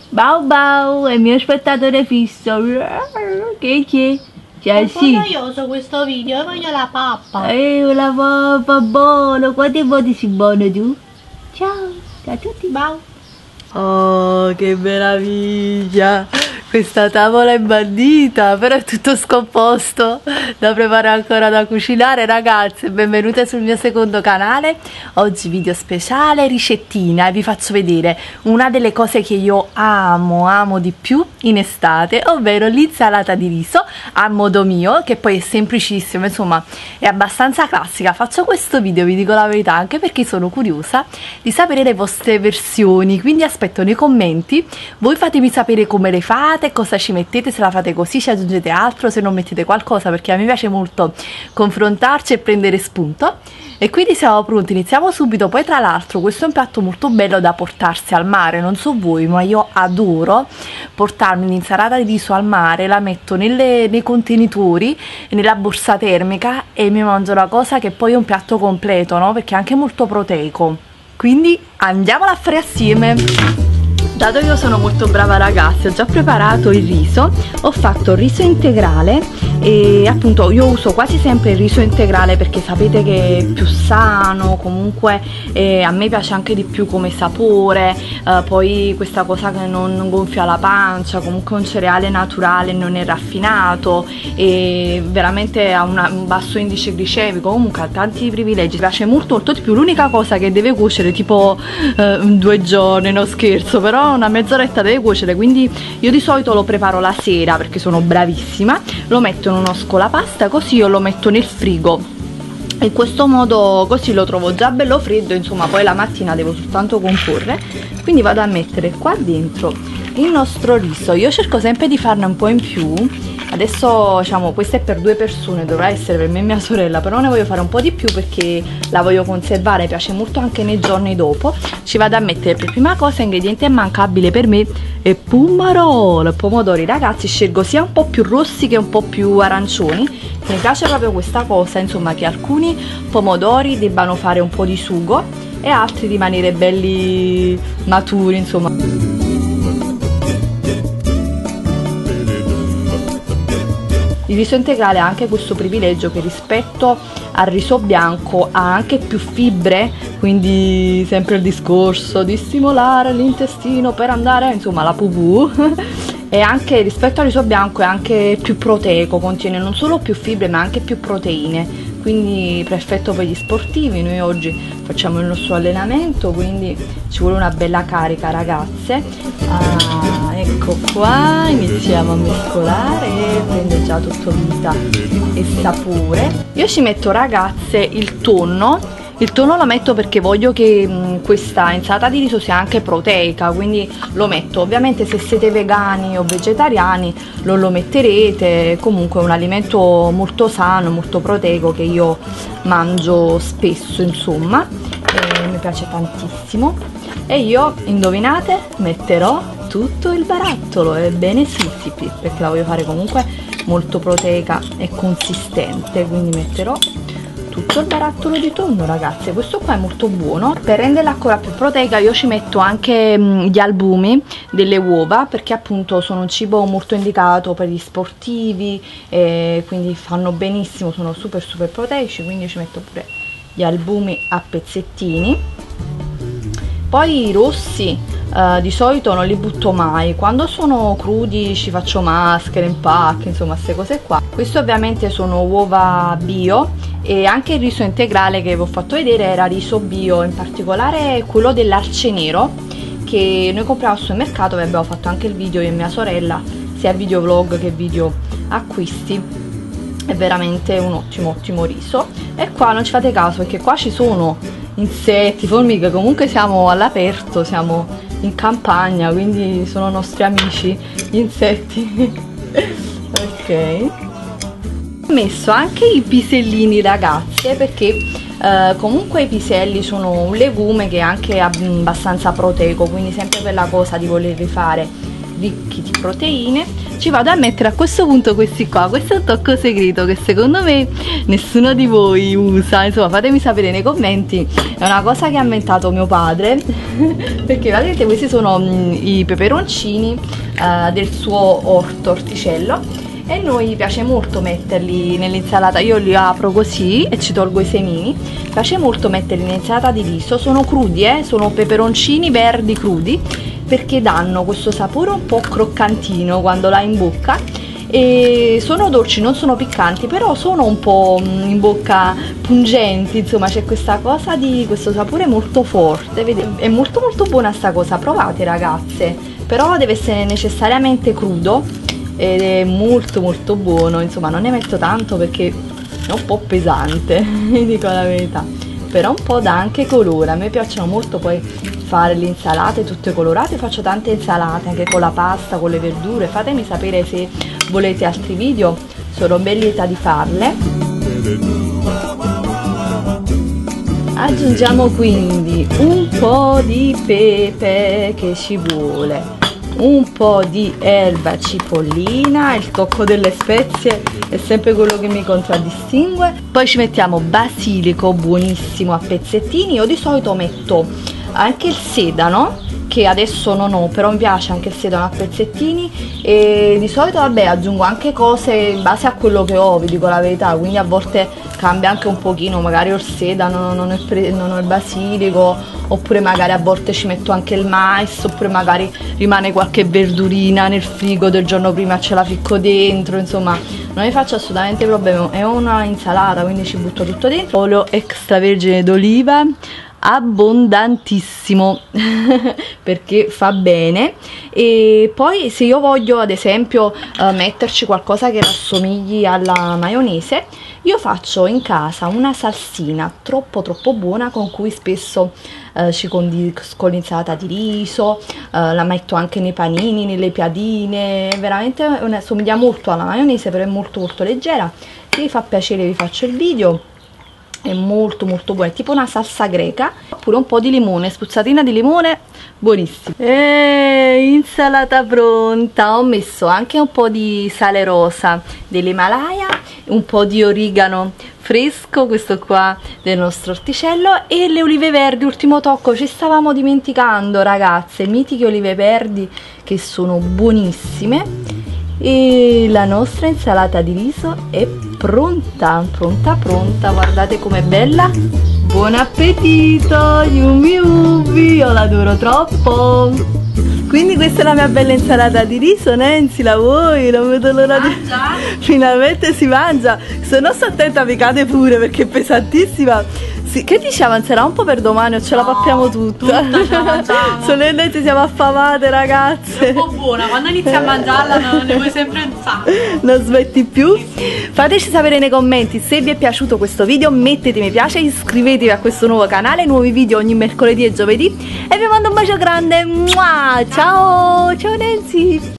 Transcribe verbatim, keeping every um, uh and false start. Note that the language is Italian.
Bau Bau è il mio spettatore fisso. Che c'è? C'è È sì. un po' noioso questo video, io voglio la pappa. Eh, la pappa, buono. Quante volte si buono tu? Ciao, ciao a tutti. Bau. Oh, che meraviglia! Questa tavola è bandita, però è tutto scomposto da preparare ancora da cucinare. Ragazze, benvenute sul mio secondo canale. Oggi video speciale, ricettina, e vi faccio vedere una delle cose che io amo, amo di più in estate, ovvero l'insalata di riso a modo mio, che poi è semplicissima, insomma è abbastanza classica. Faccio questo video, vi dico la verità, anche perché sono curiosa di sapere le vostre versioni, quindi aspetto nei commenti, voi fatemi sapere come le fate, cosa ci mettete, se la fate così ci aggiungete altro, se non mettete qualcosa, perché a me piace molto confrontarci e prendere spunto. E quindi siamo pronti, iniziamo subito. Poi tra l'altro questo è un piatto molto bello da portarsi al mare, non so voi ma io adoro portarmi l'insalata di riso al mare, la metto nelle, nei contenitori, nella borsa termica e mi mangio la cosa che poi è un piatto completo, no? Perché è anche molto proteico. Quindi andiamola a fare assieme. Dato che io sono molto brava ragazzi, ho già preparato il riso, ho fatto riso integrale e appunto io uso quasi sempre il riso integrale perché sapete che è più sano, comunque eh, a me piace anche di più come sapore, eh, poi questa cosa che non gonfia la pancia, comunque è un cereale naturale, non è raffinato e veramente ha una, un basso indice glicemico, comunque ha tanti privilegi, mi piace molto molto di più. L'unica cosa che deve cuocere tipo eh, due giorni, no scherzo, però una mezz'oretta deve cuocere, quindi io di solito lo preparo la sera perché sono bravissima, lo metto in uno scolapasta, così io lo metto nel frigo. In questo modo così lo trovo già bello freddo, insomma poi la mattina devo soltanto comporre, quindi vado a mettere qua dentro il nostro riso. Io cerco sempre di farne un po' in più. Adesso diciamo questa è per due persone, dovrà essere per me e mia sorella, però ne voglio fare un po' di più perché la voglio conservare, piace molto anche nei giorni dopo. Ci vado a mettere per prima cosa, ingrediente immancabile per me è pomarolo, pomodori ragazzi, scelgo sia un po' più rossi che un po' più arancioni, mi piace proprio questa cosa, insomma che alcuni pomodori debbano fare un po' di sugo e altri rimanere belli maturi, insomma. Il riso integrale ha anche questo privilegio che rispetto al riso bianco ha anche più fibre, quindi sempre il discorso di stimolare l'intestino per andare, insomma, la pupù. E anche rispetto al riso bianco è anche più proteico, contiene non solo più fibre ma anche più proteine, quindi perfetto per gli sportivi. Noi oggi facciamo il nostro allenamento, quindi ci vuole una bella carica ragazze. Ah, ecco qua, iniziamo a mescolare, prende già tutto vita e sapore. Io ci metto ragazze il tonno. Il tonno lo metto perché voglio che mh, questa insalata di riso sia anche proteica, quindi lo metto. Ovviamente se siete vegani o vegetariani non lo metterete, comunque è un alimento molto sano, molto proteico che io mangio spesso, insomma, e mi piace tantissimo. E io, indovinate, metterò tutto il barattolo, ebbene sì, sì, perché la voglio fare comunque molto proteica e consistente, quindi metterò tutto il barattolo di tonno ragazzi. Questo qua è molto buono. Per renderla ancora più proteica io ci metto anche mh, gli albumi delle uova, perché appunto sono un cibo molto indicato per gli sportivi e quindi fanno benissimo, sono super super proteici, quindi io ci metto pure gli albumi a pezzettini. Poi i rossi uh, di solito non li butto mai, quando sono crudi ci faccio maschere, impacchi, insomma queste cose qua. Queste ovviamente sono uova bio e anche il riso integrale che vi ho fatto vedere era riso bio, in particolare quello dell'arce nero che noi compriamo al supermercato, vi abbiamo fatto anche il video io e mia sorella, sia video vlog che video acquisti. È veramente un ottimo ottimo riso. E qua non ci fate caso perché qua ci sono insetti, formiche, comunque siamo all'aperto, siamo in campagna, quindi sono nostri amici gli insetti. Ok, ho messo anche i pisellini ragazze perché eh, comunque i piselli sono un legume che è anche abbastanza proteico, quindi sempre per la cosa di volerli fare ricchi di proteine. Ci vado a mettere a questo punto questi qua. Questo è un tocco segreto che secondo me nessuno di voi usa, insomma fatemi sapere nei commenti. È una cosa che ha inventato mio padre perché vedete questi sono mh, i peperoncini uh, del suo orto, orticello, e a noi piace molto metterli nell'insalata. Io li apro così e ci tolgo i semini. Piace molto metterli nell'insalata di riso. Sono crudi, eh? Sono peperoncini verdi crudi, perché danno questo sapore un po' croccantino quando l'hai in bocca, e sono dolci, non sono piccanti, però sono un po' in bocca pungenti, insomma c'è questa cosa di questo sapore molto forte. Vedete? È molto molto buona sta cosa, provate ragazze, però deve essere necessariamente crudo ed è molto molto buono. Insomma non ne metto tanto perché è un po' pesante, vi dico la verità, però un po' dà anche colore. A me piacciono molto poi fare le insalate tutte colorate, faccio tante insalate anche con la pasta, con le verdure. Fatemi sapere se volete altri video, sono ben lieta di farle. Aggiungiamo quindi un po' di pepe che ci vuole, un po' di erba cipollina, il tocco delle spezie è sempre quello che mi contraddistingue. Poi ci mettiamo basilico buonissimo a pezzettini. Io di solito metto anche il sedano, che adesso non ho, però mi piace anche il sedano a pezzettini, e di solito vabbè aggiungo anche cose in base a quello che ho, vi dico la verità, quindi a volte cambia anche un pochino, magari ho il sedano, non ho il, non ho il basilico, oppure magari a volte ci metto anche il mais, oppure magari rimane qualche verdurina nel frigo del giorno prima, ce la ficco dentro. Insomma non mi faccio assolutamente problemi, è una insalata quindi ci butto tutto dentro. Olio extravergine d'oliva abbondantissimo perché fa bene. E poi se io voglio ad esempio uh, metterci qualcosa che rassomigli alla maionese, io faccio in casa una salsina troppo troppo buona con cui spesso uh, ci condisco l'insalata di riso, uh, la metto anche nei panini, nelle piadine. Veramente una, somiglia molto alla maionese, però è molto molto leggera. Se vi fa piacere vi faccio il video. È molto molto buona, è tipo una salsa greca. Oppure un po' di limone, spruzzatina di limone, buonissimo. E insalata pronta. Ho messo anche un po' di sale rosa dell'Himalaya, un po' di origano fresco, questo qua del nostro orticello, e le olive verdi, ultimo tocco, ci stavamo dimenticando ragazze, mitiche olive verdi che sono buonissime. E la nostra insalata di riso è pronta, pronta, pronta. Guardate com'è bella. Buon appetito, yummy yummy, io l'adoro troppo. Quindi questa è la mia bella insalata di riso, Nancy, la vuoi? Non vedo l'ora di... Finalmente si mangia. Se no sto attenta, mi cade pure perché è pesantissima. Sì, che dici, avanzerà un po' per domani o ce la pappiamo tutta? Tutta ce la mangiamo. Solamente siamo affamate ragazze. È un po' buona, quando inizi a mangiarla no, ne vuoi sempre un sacco. Non smetti più? Fateci sapere nei commenti se vi è piaciuto questo video, mettete mi piace, iscrivetevi a questo nuovo canale, nuovi video ogni mercoledì e giovedì, e vi mando un bacio grande. Ciao, ciao Nancy.